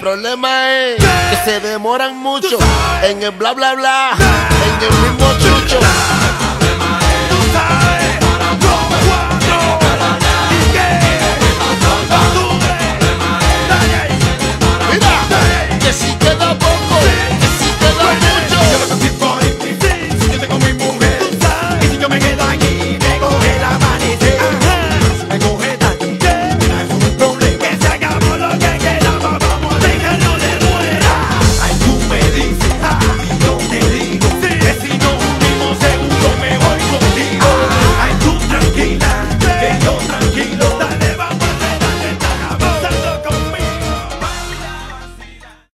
problema es que se demoran mucho en el bla bla bla, en el mismo chucho.